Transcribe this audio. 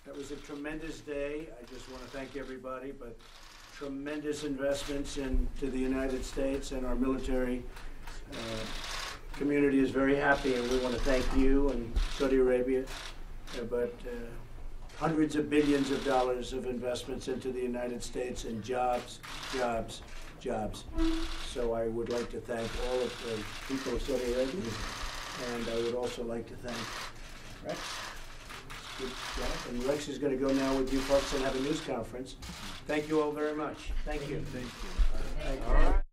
That was a tremendous day. I just want to thank everybody, but tremendous investments into the United States, and our military community is very happy, and we want to thank you and Saudi Arabia. But hundreds of billions of dollars of investments into the United States, and jobs, jobs, jobs. So I would like to thank all of the people of Saudi Arabia, and I would also like to thank Rex. Good job. And Rex is going to go now with you folks and have a news conference. Thank you all very much. Thank you. Thank you. Thank you. All right.